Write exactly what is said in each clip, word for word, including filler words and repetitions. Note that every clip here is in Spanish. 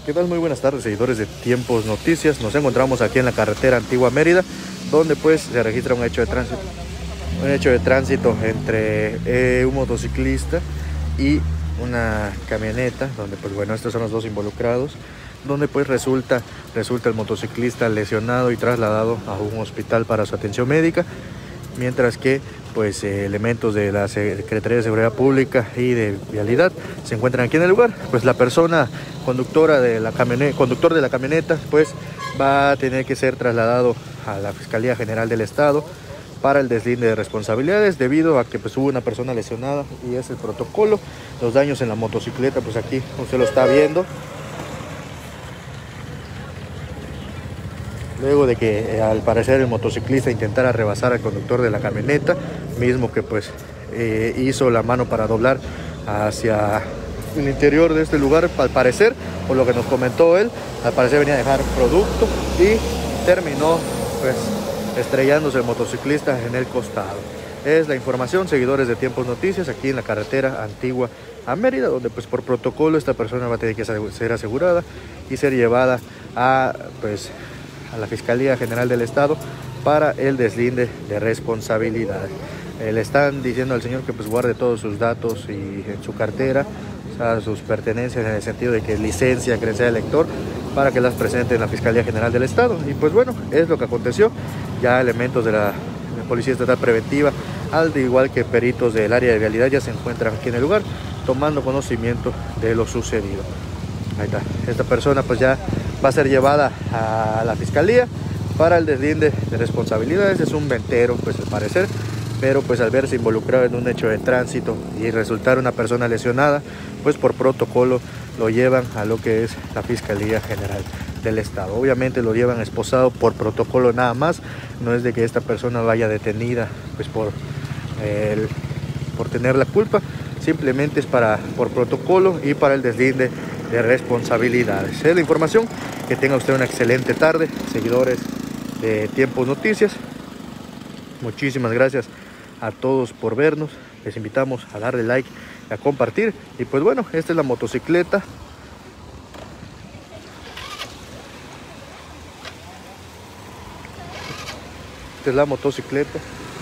¿Qué tal? Muy buenas tardes, seguidores de Tiempos Noticias. Nos encontramos aquí en la carretera Antigua Mérida, donde pues se registra un hecho de tránsito, un hecho de tránsito entre eh, un motociclista y una camioneta, donde pues bueno, estos son los dos involucrados, donde pues resulta, resulta el motociclista lesionado y trasladado a un hospital para su atención médica, mientras que pues eh, elementos de la Secretaría de Seguridad Pública y de Vialidad se encuentran aquí en el lugar. Pues la persona conductora de la camioneta, conductor de la camioneta, pues va a tener que ser trasladado a la Fiscalía General del Estado para el deslinde de responsabilidades, debido a que pues hubo una persona lesionada y es el protocolo. Los daños en la motocicleta, pues aquí usted lo está viendo. Luego de que eh, al parecer el motociclista intentara rebasar al conductor de la camioneta, mismo que pues eh, hizo la mano para doblar hacia el interior de este lugar, al parecer, por lo que nos comentó él, al parecer venía a dejar producto y terminó pues estrellándose el motociclista en el costado. Es la información, seguidores de Tiempos Noticias, aquí en la carretera Antigua a Mérida, donde pues por protocolo esta persona va a tener que ser asegurada y ser llevada a pues a la Fiscalía General del Estado para el deslinde de responsabilidad. Eh, le están diciendo al señor que pues guarde todos sus datos y en su cartera, o sea, sus pertenencias, en el sentido de que licencia, credencial de lector, para que las presente en la Fiscalía General del Estado. Y pues bueno, es lo que aconteció. Ya elementos de la, de la Policía Estatal Preventiva, al igual que peritos del área de vialidad, ya se encuentran aquí en el lugar tomando conocimiento de lo sucedido. Ahí está, esta persona pues ya va a ser llevada a la fiscalía para el deslinde de responsabilidades. Es un ventero, pues al parecer, pero pues al verse involucrado en un hecho de tránsito y resultar una persona lesionada, pues por protocolo lo llevan a lo que es la Fiscalía General del Estado. Obviamente lo llevan esposado por protocolo nada más, no es de que esta persona vaya detenida pues por, eh, por tener la culpa, simplemente es para, por protocolo y para el deslinde de responsabilidades. Es la información. Que tenga usted una excelente tarde, seguidores de Tiempos Noticias. Muchísimas gracias a todos por vernos. Les invitamos a darle like y a compartir. Y pues bueno, esta es la motocicleta. Esta es la motocicleta.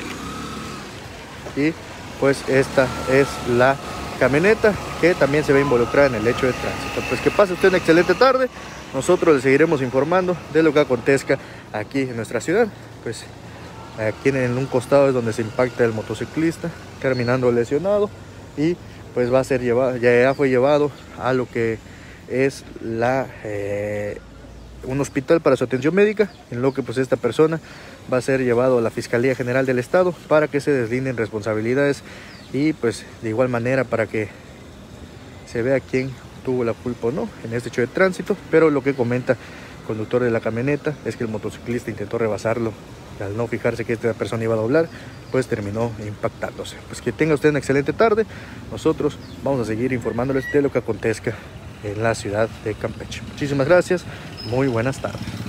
Y pues esta es la camioneta que también se ve involucrada en el hecho de tránsito. Pues que pase usted una excelente tarde. Nosotros le seguiremos informando de lo que acontezca aquí en nuestra ciudad. Pues aquí en un costado es donde se impacta el motociclista, terminando lesionado, y pues va a ser llevado, ya fue llevado a lo que es la eh, un hospital para su atención médica, en lo que pues esta persona va a ser llevado a la Fiscalía General del Estado para que se deslinden responsabilidades y pues de igual manera para que se vea quién tuvo la culpa o no en este hecho de tránsito. Pero lo que comenta el conductor de la camioneta es que el motociclista intentó rebasarlo y al no fijarse que esta persona iba a doblar, pues terminó impactándose. Pues que tenga usted una excelente tarde. Nosotros vamos a seguir informándoles de lo que acontezca en la ciudad de Campeche. Muchísimas gracias, muy buenas tardes.